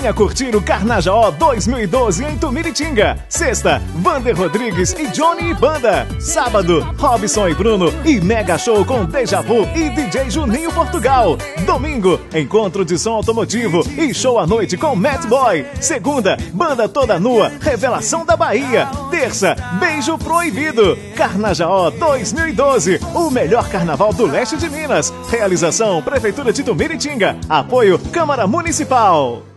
Venha curtir o Carnajaó 2012 em Tumiritinga. Sexta, Vander Rodrigues e Jhonny e Banda. Sábado, Robson e Bruno e mega show com Javú e DJ Juninho Portugal. Domingo, encontro de som automotivo e show à noite com Matboys. Segunda, banda toda nua, Revelação da Bahia. Terça, Beijo, Proibido. Carnajaó 2012, o melhor carnaval do Leste de Minas. Realização Prefeitura de Tumiritinga. Apoio Câmara Municipal.